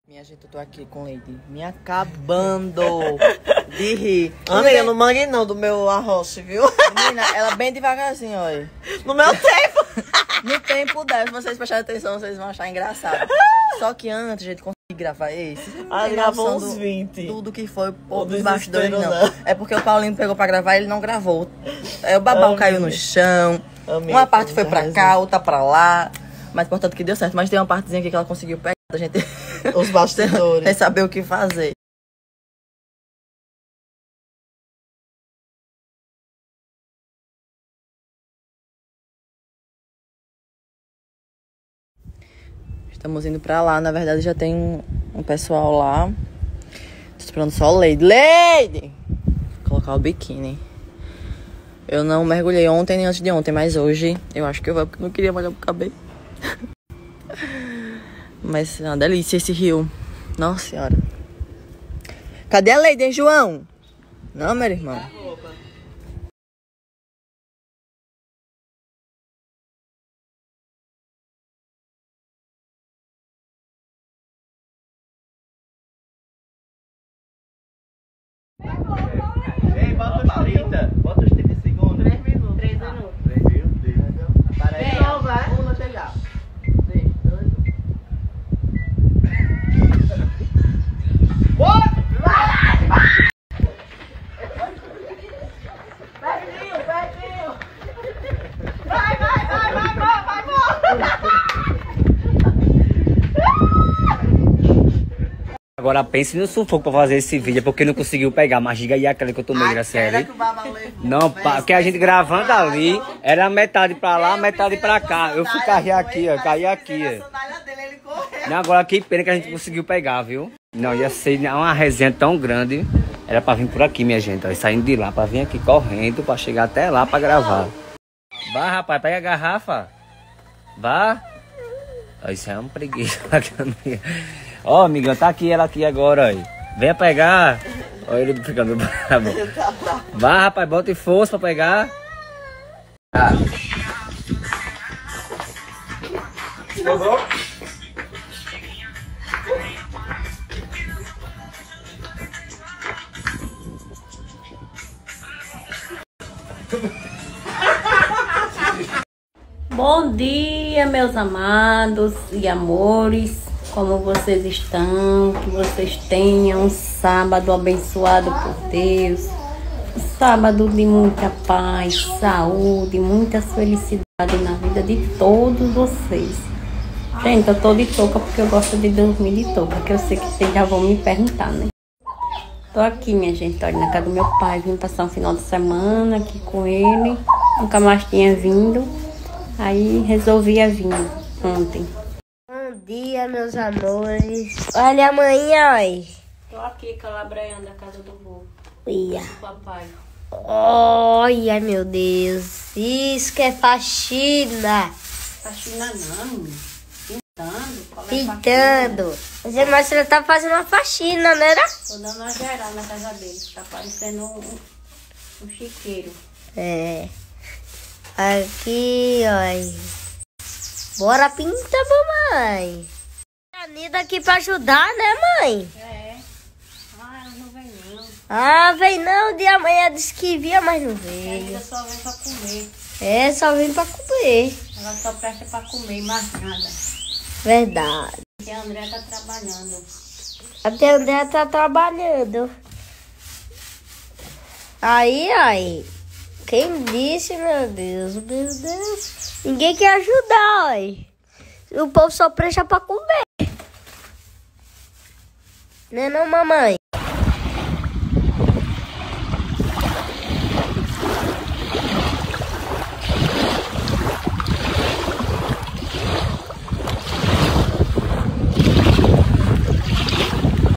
Minha gente, eu tô aqui com Lady, me acabando de rir. Amiga, não mangue não do meu arroz, viu? Menina, ela bem devagarzinho, olha. No meu tempo. No tempo dela, se vocês prestarem atenção, vocês vão achar engraçado. Só que antes, a gente conseguiu gravar esse. Ah, gravou uns 20. Tudo que foi O dos bastidores, desespero, não. não. É porque o Paulinho pegou pra gravar e ele não gravou. Aí o babau caiu no chão. Amiga, Uma parte foi muita pra razão. cá, outra pra lá. Mas, portanto, que deu certo. Mas tem uma partezinha aqui que ela conseguiu pegar. A gente Os bastidores. sem saber o que fazer. Estamos indo pra lá. Na verdade, já tem um pessoal lá. Tô esperando só o Lady. Lady! Vou colocar o biquíni. Eu não mergulhei ontem nem antes de ontem, mas hoje eu acho que eu vou, porque eu não queria molhar o cabelo. Mas é uma delícia esse rio. Nossa senhora. Cadê a Lady, hein, João? Não, meu irmão. Ei, bota os 30. Bota os 30 segundos. 3 minutos. 3 minutos. 3 minutos. Aparece. Não, vai. Vamos chegar. 3, 2, 1. Pertinho, pertinho. Vai. Agora pense no sufoco pra fazer esse vídeo, é porque não conseguiu pegar, mas diga aí aquela que eu tomei, Graciele. Não, porque a gente gravando ali, era metade pra lá, metade pra cá. Eu fui cair aqui, ó, caí aqui, ó. Não, agora que pena que a gente conseguiu pegar, viu? Não, ia ser uma resenha tão grande. Era pra vir por aqui, minha gente, ó, saindo de lá, pra vir aqui correndo, pra chegar até lá pra gravar. Vá, rapaz, pega a garrafa. Vá. Ó, isso é uma preguiça. Ó, amigão, tá aqui ela aqui agora, aí. Venha pegar. Olha ele ficando bravo. Vá, rapaz, bota força pra pegar. Bom dia, meus amados e amores. Como vocês estão? Que vocês tenham um sábado abençoado por Deus. Um sábado de muita paz, saúde, muita felicidade na vida de todos vocês. Gente, eu tô de touca porque eu gosto de dormir de touca, que eu sei que vocês já vão me perguntar, né? Tô aqui, minha gente, olha, na casa do meu pai. Vim passar um final de semana aqui com ele. Nunca mais tinha vindo. Aí resolvi vir ontem. Bom dia, meus amores. Olha a manhã, oi. Tô aqui calabreando a casa do vô, Olha. do papai. Olha, meu Deus. Isso que é faxina. Faxina não, pintando. Qual é Pintando. Você, mas você tá fazendo uma faxina, né? Tô dando uma geral na casa dele. Tá parecendo um chiqueiro. É. Aqui, ó. Bora pintar, mamãe. A Nida aqui pra ajudar, né, mãe? É. Ah, ela não vem não. Ah, vem não. O dia amanhã disse que via, mas não A veio. Nida só vem pra comer. É, só vim pra comer. Ela só presta pra comer, mais nada. Verdade. Porque a André tá trabalhando. Até André tá trabalhando. Aí. Quem disse, meu Deus, meu Deus. Ninguém quer ajudar, ó. O povo só presta pra comer. Né não, mamãe?